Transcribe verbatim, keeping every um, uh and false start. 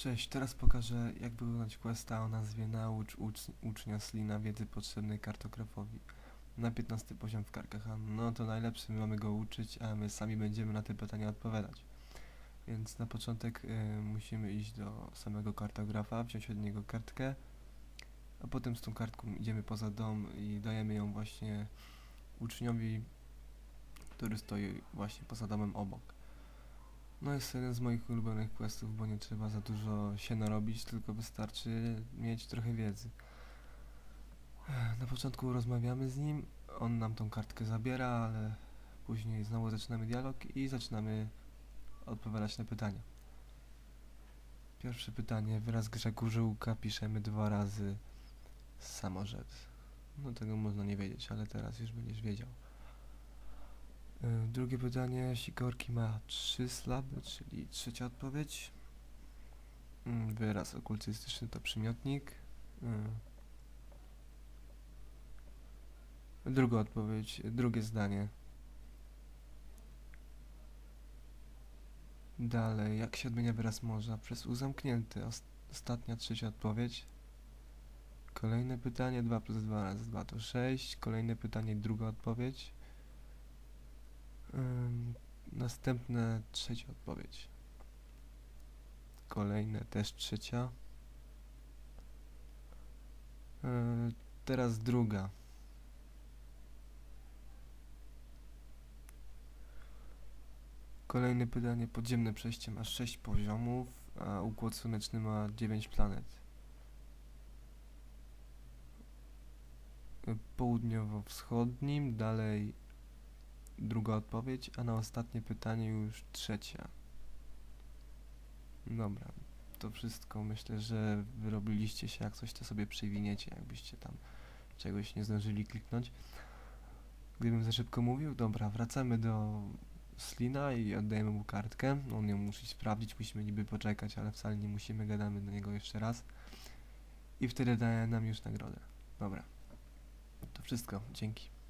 Cześć, teraz pokażę, jak wykonać questa o nazwie Naucz ucz ucznia Slina wiedzy potrzebnej kartografowi na piętnasty poziom w Carcahan. No to najlepszy, my mamy go uczyć, a my sami będziemy na te pytania odpowiadać. Więc na początek y, musimy iść do samego kartografa, wziąć od niego kartkę, a potem z tą kartką idziemy poza dom i dajemy ją właśnie uczniowi, który stoi właśnie poza domem obok. No jest to jeden z moich ulubionych questów, bo nie trzeba za dużo się narobić, tylko wystarczy mieć trochę wiedzy. Na początku rozmawiamy z nim, on nam tą kartkę zabiera, ale później znowu zaczynamy dialog i zaczynamy odpowiadać na pytania. Pierwsze pytanie, wyraz Grzechu Żyłka piszemy dwa razy samorzec. No tego można nie wiedzieć, ale teraz już będziesz wiedział. Drugie pytanie, Sikorki ma trzy slaby, czyli trzecia odpowiedź. Wyraz okultystyczny to przymiotnik. Druga odpowiedź, drugie zdanie. Dalej, jak się odmienia wyraz morza? Przez U zamknięty. Ost ostatnia, trzecia odpowiedź. Kolejne pytanie, dwa plus dwa razy dwa to sześć. Kolejne pytanie, druga odpowiedź. Ym, następne, trzecia odpowiedź. Kolejne, też trzecia. Yy, teraz druga. Kolejne pytanie, podziemne przejście ma sześć poziomów, a Układ Słoneczny ma dziewięć planet. Południowo-wschodnim, dalej druga odpowiedź, a na ostatnie pytanie już trzecia. Dobra, to wszystko. Myślę, że wyrobiliście się, jak coś to sobie przewiniecie, jakbyście tam czegoś nie zdążyli kliknąć. Gdybym za szybko mówił, dobra, wracamy do Slina i oddajemy mu kartkę. On ją musi sprawdzić, musimy niby poczekać, ale wcale nie musimy, gadamy do niego jeszcze raz. I wtedy daje nam już nagrodę. Dobra, to wszystko, dzięki.